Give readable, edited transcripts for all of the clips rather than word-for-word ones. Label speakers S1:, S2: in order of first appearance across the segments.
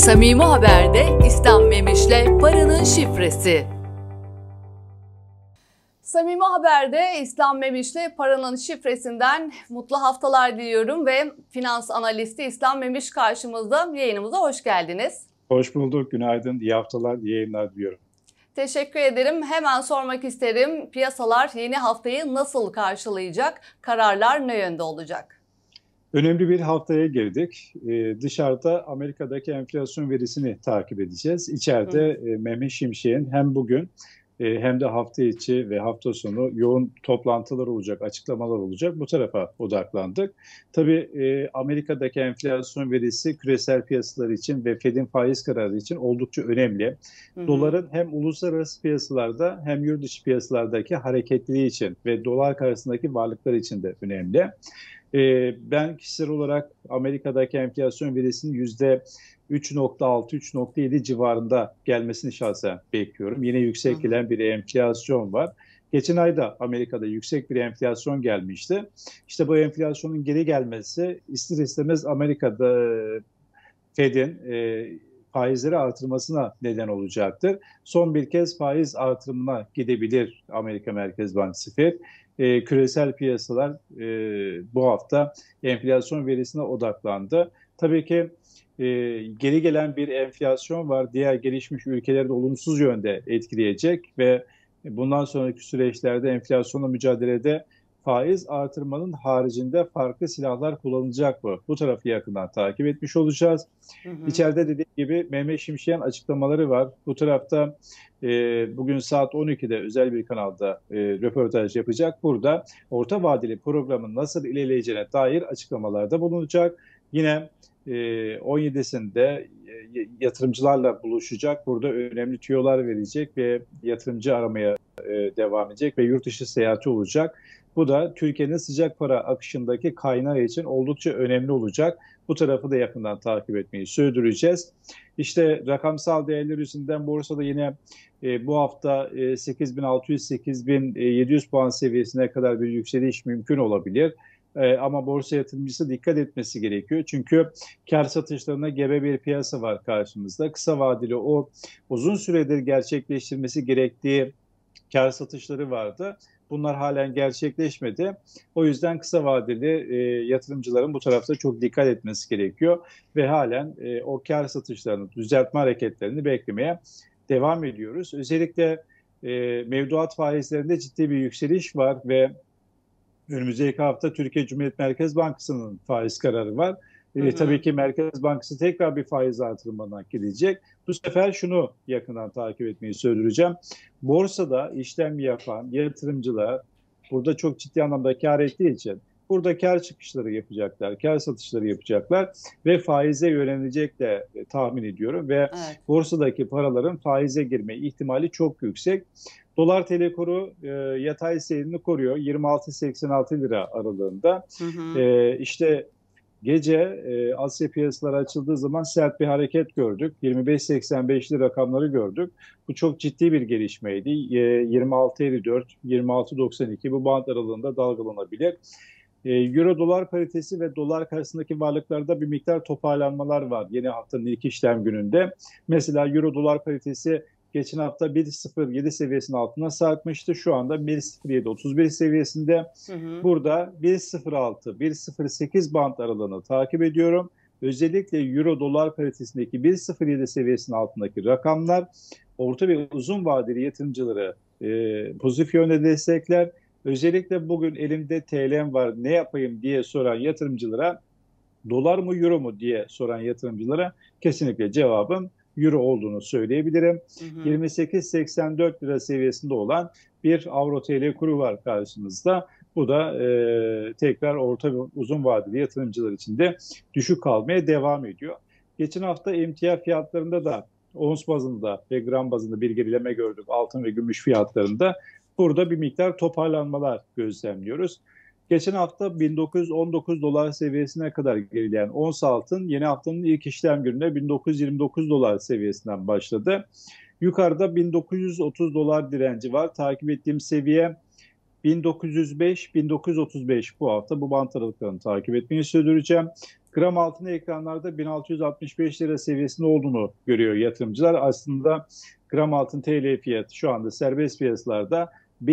S1: Samimi Haber'de İslam Memiş'le paranın şifresi. Samimi Haber'de İslam Memiş'le paranın şifresinden mutlu haftalar diliyorum ve finans analisti İslam Memiş karşımızda. Yayınımıza hoş geldiniz.
S2: Hoş bulduk, günaydın, iyi haftalar, iyi yayınlar diliyorum.
S1: Teşekkür ederim. Hemen sormak isterim. Piyasalar yeni haftayı nasıl karşılayacak? Kararlar ne yönde olacak?
S2: Önemli bir haftaya girdik. Dışarıda Amerika'daki enflasyon verisini takip edeceğiz. İçeride Mehmet Şimşek'in hem bugün hem de hafta içi ve hafta sonu yoğun toplantılar olacak, açıklamalar olacak. Bu tarafa odaklandık. Tabii Amerika'daki enflasyon verisi küresel piyasalar için ve Fed'in faiz kararı için oldukça önemli. Doların hem uluslararası piyasalarda hem yurt dışı piyasalardaki hareketliliği için ve dolar karşısındaki varlıklar için de önemli. Ben kişisel olarak Amerika'daki enflasyon verisinin %3,6-3,7 civarında gelmesini şahsen bekliyorum. Yine yüksek gelen bir enflasyon var. Geçen ayda Amerika'da yüksek bir enflasyon gelmişti. İşte bu enflasyonun geri gelmesi ister istemez Amerika'da Fed'in faizleri artırmasına neden olacaktır. Son bir kez faiz artırımına gidebilir Amerika Merkez Bankası Fed. Küresel piyasalar bu hafta enflasyon verisine odaklandı. Tabii ki geri gelen bir enflasyon var. Diğer gelişmiş ülkeleri de olumsuz yönde etkileyecek ve bundan sonraki süreçlerde enflasyonla mücadelede faiz artırmanın haricinde farklı silahlar kullanılacak mı? Bu tarafı yakından takip etmiş olacağız. İçeride dediğim gibi Mehmet Şimşek'in açıklamaları var. Bu tarafta bugün saat 12'de özel bir kanalda röportaj yapacak. Burada orta vadeli programın nasıl ilerleyeceğine dair açıklamalarda bulunacak. Yine 17'sinde yatırımcılarla buluşacak. Burada önemli tüyolar verecek ve yatırımcı aramaya devam edecek ve yurt dışı seyahati olacak. Bu da Türkiye'nin sıcak para akışındaki kaynağı için oldukça önemli olacak. Bu tarafı da yakından takip etmeyi sürdüreceğiz. İşte rakamsal değerler üzerinden borsada yine bu hafta 8.600-8.700 puan seviyesine kadar bir yükseliş mümkün olabilir. Ama borsa yatırımcısı dikkat etmesi gerekiyor. Çünkü kar satışlarına gebe bir piyasa var karşımızda. Kısa vadeli o uzun süredir gerçekleştirmesi gerektiği kar satışları vardı. Bunlar halen gerçekleşmedi. O yüzden kısa vadeli yatırımcıların bu tarafta çok dikkat etmesi gerekiyor. Ve halen o kar satışlarını, düzeltme hareketlerini beklemeye devam ediyoruz. Özellikle mevduat faizlerinde ciddi bir yükseliş var ve önümüzdeki hafta Türkiye Cumhuriyet Merkez Bankası'nın faiz kararı var. Tabii ki Merkez Bankası tekrar bir faiz artırımına gidecek. Bu sefer şunu yakından takip etmeyi sürdüreceğim. Borsada işlem yapan yatırımcılar burada çok ciddi anlamda kar ettiği için burada kar çıkışları yapacaklar, kar satışları yapacaklar ve faize yönelecek de tahmin ediyorum. Ve evet, borsadaki paraların faize girme ihtimali çok yüksek. Dolar TL kuru yatay seyrini koruyor. 26.86 lira aralığında. İşte gece Asya piyasaları açıldığı zaman sert bir hareket gördük. 25.85'li rakamları gördük. Bu çok ciddi bir gelişmeydi. 26.54, 26.92 bu band aralığında dalgalanabilir. Euro dolar paritesi ve dolar karşısındaki varlıklarda bir miktar toparlanmalar var yeni haftanın ilk işlem gününde. Mesela euro dolar paritesi geçen hafta 1.07 seviyesinin altına sarkmıştı. Şu anda 1.07.31 seviyesinde. Burada 1.06, 1.08 band aralığını takip ediyorum. Özellikle euro dolar paritesindeki 1.07 seviyesinin altındaki rakamlar orta ve uzun vadeli yatırımcıları pozitif yönde destekler. Özellikle bugün elimde TL'm var ne yapayım diye soran yatırımcılara, dolar mı euro mu diye soran yatırımcılara kesinlikle cevabım euro olduğunu söyleyebilirim. 28.84 lira seviyesinde olan bir avro TL kuru var karşımızda. Bu da tekrar orta ve uzun vadeli yatırımcılar için de düşük kalmaya devam ediyor. Geçen hafta emtia fiyatlarında da ons bazında ve gram bazında bir gerileme gördük. Altın ve gümüş fiyatlarında. Burada bir miktar toparlanmalar gözlemliyoruz. Geçen hafta 1919 dolar seviyesine kadar gerileyen ons altın yeni haftanın ilk işlem gününde 1929 dolar seviyesinden başladı. Yukarıda 1930 dolar direnci var. Takip ettiğim seviye 1905-1935 bu hafta bu bant aralıklarını takip etmeyi sürdüreceğim. Gram altının ekranlarda 1665 lira seviyesinde olduğunu görüyor yatırımcılar. Aslında gram altın TL fiyatı şu anda serbest piyasalarda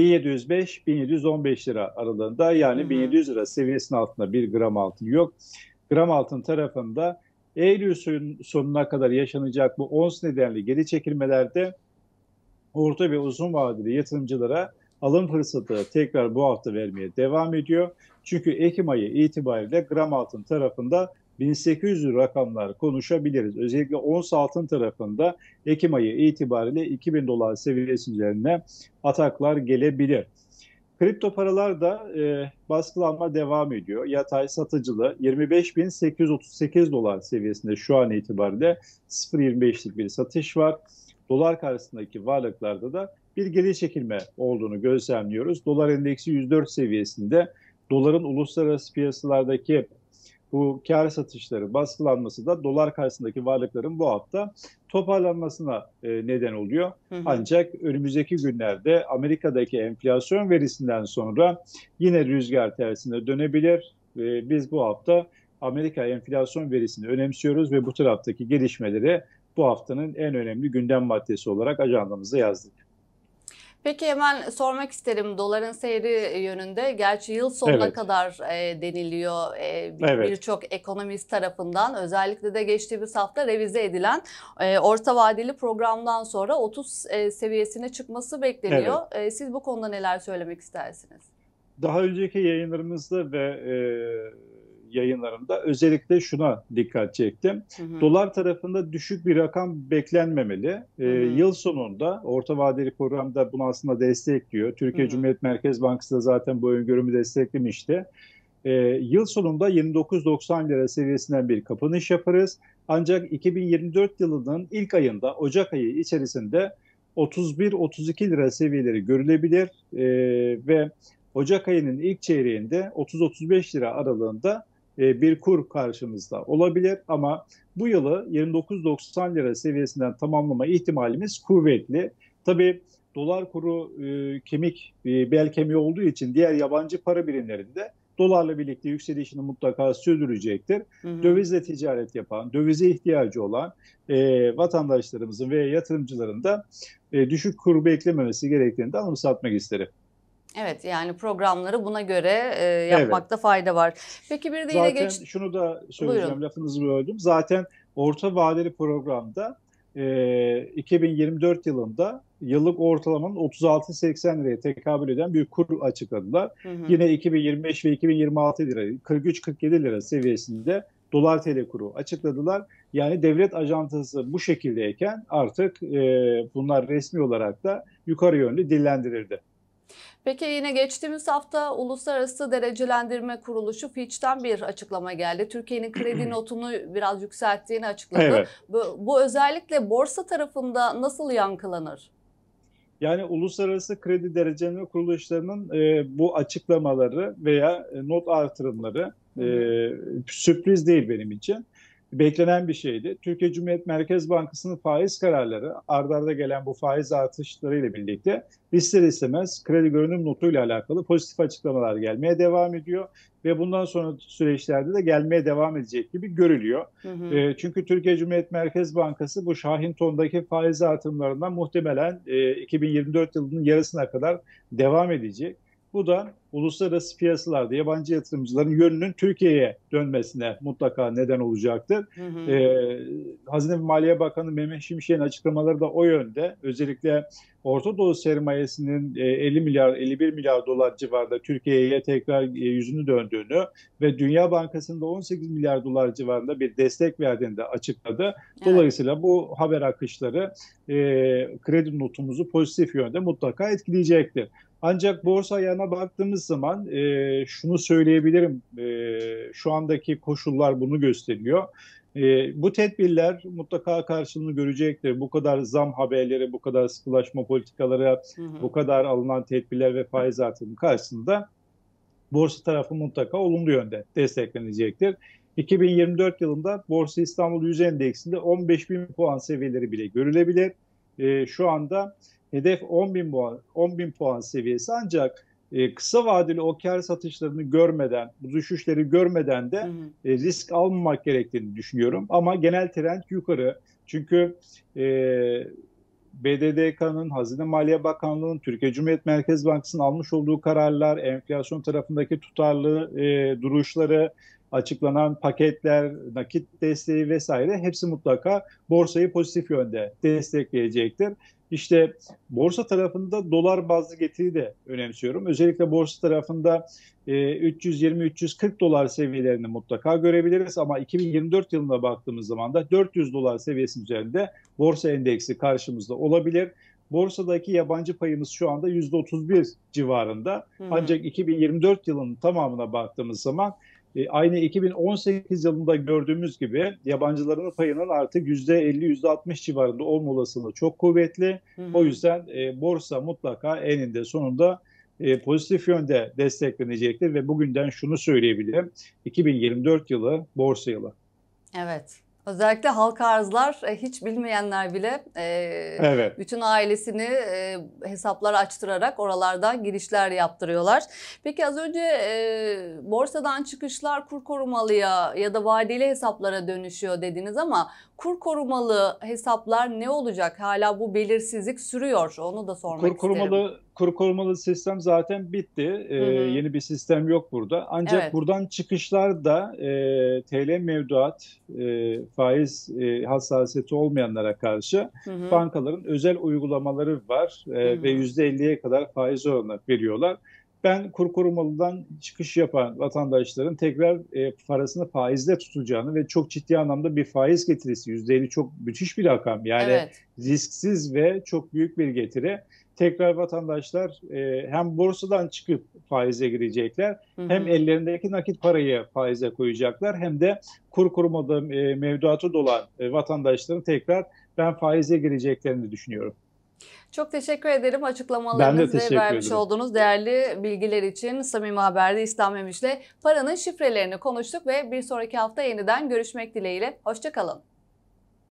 S2: 1705-1715 lira aralığında, yani 1700 lira seviyesinin altında bir gram altın yok. Gram altın tarafında Eylül sonuna kadar yaşanacak bu ons nedenli geri çekilmelerde orta ve uzun vadeli yatırımcılara alım fırsatı tekrar bu hafta vermeye devam ediyor. Çünkü Ekim ayı itibariyle gram altın tarafında 1800 rakamlar konuşabiliriz. Özellikle ons altın tarafında Ekim ayı itibariyle 2000 dolar seviyesi üzerine ataklar gelebilir. Kripto paralar da baskılanma devam ediyor. Yatay satıcılı 25.838 dolar seviyesinde şu an itibariyle 0.25'lik bir satış var. Dolar karşısındaki varlıklarda da bir geri çekilme olduğunu gözlemliyoruz. Dolar endeksi 104 seviyesinde. Doların uluslararası piyasalardaki bu kar satışları baskılanması da dolar karşısındaki varlıkların bu hafta toparlanmasına neden oluyor. Ancak önümüzdeki günlerde Amerika'daki enflasyon verisinden sonra yine rüzgar tersine dönebilir. Biz bu hafta Amerika enflasyon verisini önemsiyoruz ve bu taraftaki gelişmeleri bu haftanın en önemli gündem maddesi olarak ajandamıza yazdık.
S1: Peki hemen sormak isterim doların seyri yönünde. Gerçi yıl sonuna kadar deniliyor birçok ekonomist tarafından. Özellikle de geçtiğimiz hafta revize edilen orta vadeli programdan sonra 30 seviyesine çıkması bekleniyor. Siz bu konuda neler söylemek istersiniz?
S2: Daha önceki yayınlarımızda ve yayınlarımda özellikle şuna dikkat çektim. Dolar tarafında düşük bir rakam beklenmemeli. Yıl sonunda orta vadeli programda bunu aslında destekliyor. Türkiye Cumhuriyet Merkez Bankası da zaten bu öngörümü desteklemişti. Yıl sonunda 29.90 lira seviyesinden bir kapanış yaparız. Ancak 2024 yılının ilk ayında, Ocak ayı içerisinde 31-32 lira seviyeleri görülebilir ve Ocak ayının ilk çeyreğinde 30-35 lira aralığında bir kur karşımızda olabilir, ama bu yılı 29.90 lira seviyesinden tamamlama ihtimalimiz kuvvetli. Tabii dolar kuru bel kemiği olduğu için diğer yabancı para birimleri de dolarla birlikte yükselişini mutlaka sürdürecektir. Dövizle ticaret yapan, dövize ihtiyacı olan vatandaşlarımızın ve yatırımcıların da düşük kur beklememesi gerektiğini de anımsatmak isterim.
S1: Evet, yani programları buna göre yapmakta fayda var. Peki bir de
S2: zaten şunu da söyleyeceğim,
S1: buyurun.
S2: Lafınızı böldüm. Zaten orta vadeli programda 2024 yılında yıllık ortalamanın 36-80 liraya tekabül eden bir kur açıkladılar. Yine 2025 ve 2026 lira, 43-47 lira seviyesinde dolar TL kuru açıkladılar. Yani devlet ajantası bu şekildeyken artık bunlar resmi olarak da yukarı yönlü dillendirildi.
S1: Peki yine geçtiğimiz hafta Uluslararası Derecelendirme Kuruluşu Fitch'ten bir açıklama geldi. Türkiye'nin kredi notunu biraz yükselttiğini açıkladı. Bu özellikle borsa tarafında nasıl yankılanır?
S2: Yani uluslararası kredi derecelendirme kuruluşlarının bu açıklamaları veya not artırımları sürpriz değil benim için. Beklenen bir şeydi. Türkiye Cumhuriyet Merkez Bankası'nın faiz kararları, arda arda gelen bu faiz artışlarıyla birlikte ister istemez kredi görünüm notuyla alakalı pozitif açıklamalar gelmeye devam ediyor ve bundan sonra süreçlerde de gelmeye devam edecek gibi görülüyor. Çünkü Türkiye Cumhuriyet Merkez Bankası bu şahin tondaki faiz artırımlarından muhtemelen 2024 yılının yarısına kadar devam edecek. Bu da uluslararası piyasalarda yabancı yatırımcıların yönünün Türkiye'ye dönmesine mutlaka neden olacaktır. Hazine ve Maliye Bakanı Mehmet Şimşek'in açıklamaları da o yönde. Özellikle Orta Doğu sermayesinin 50 milyar, 51 milyar dolar civarında Türkiye'ye tekrar yüzünü döndüğünü ve Dünya Bankası'nın da 18 milyar dolar civarında bir destek verdiğini de açıkladı. Dolayısıyla bu haber akışları kredi notumuzu pozitif yönde mutlaka etkileyecektir. Ancak borsa ayağına baktığımız zaman şunu söyleyebilirim, şu andaki koşullar bunu gösteriyor. Bu tedbirler mutlaka karşılığını görecektir. Bu kadar zam haberleri, bu kadar sıkılaşma politikaları, bu kadar alınan tedbirler ve faiz artırımı karşısında borsa tarafı mutlaka olumlu yönde desteklenecektir. 2024 yılında Borsa İstanbul 100 endeksinde 15.000 puan seviyeleri bile görülebilir. Şu anda hedef 10.000 puan seviyesi, ancak kısa vadeli o kar satışlarını görmeden, bu düşüşleri görmeden de risk almamak gerektiğini düşünüyorum. Ama genel trend yukarı. Çünkü BDDK'nın, Hazine Maliye Bakanlığı'nın, Türkiye Cumhuriyet Merkez Bankası'nın almış olduğu kararlar, enflasyon tarafındaki tutarlı duruşları, açıklanan paketler, nakit desteği vesaire hepsi mutlaka borsayı pozitif yönde destekleyecektir. İşte borsa tarafında dolar bazlı getiri de önemsiyorum. Özellikle borsa tarafında 320-340 dolar seviyelerini mutlaka görebiliriz ama 2024 yılına baktığımız zaman da 400 dolar seviyesinin üzerinde borsa endeksi karşımızda olabilir. Borsadaki yabancı payımız şu anda %31 civarında. Ancak 2024 yılının tamamına baktığımız zaman aynı 2018 yılında gördüğümüz gibi yabancıların payının artık %50-%60 civarında olma olasılığı çok kuvvetli. O yüzden borsa mutlaka eninde sonunda pozitif yönde desteklenecektir ve bugünden şunu söyleyebilirim. 2024 yılı borsa yılı.
S1: Evet. Özellikle halka arzlar hiç bilmeyenler bile
S2: evet.
S1: bütün ailesini hesaplar açtırarak oralardan girişler yaptırıyorlar. Peki az önce borsadan çıkışlar kur korumalıya ya da vadeli hesaplara dönüşüyor dediniz ama kur korumalı hesaplar ne olacak? Hala bu belirsizlik sürüyor. Onu da sormak isterim.
S2: Kur korumalı sistem zaten bitti. Yeni bir sistem yok burada. Ancak buradan çıkışlar da TL mevduat faiz hassasiyeti olmayanlara karşı bankaların özel uygulamaları var ve %50'ye kadar faiz oranı veriyorlar. Ben kur korumalıdan çıkış yapan vatandaşların tekrar parasını faizde tutacağını ve çok ciddi anlamda bir faiz getirisi, %50 çok müthiş bir rakam. Yani risksiz ve çok büyük bir getiri. Tekrar vatandaşlar hem borsadan çıkıp faize girecekler, hem ellerindeki nakit parayı faize koyacaklar, hem de kur korumalı mevduatı dolan vatandaşların tekrar ben faize gireceklerini düşünüyorum.
S1: Çok teşekkür ederim açıklamalarınız ve vermiş olduğunuz değerli bilgiler için. Samimi Haber'de İslam Memiş'le paranın şifrelerini konuştuk ve bir sonraki hafta yeniden görüşmek dileğiyle. Hoşça kalın.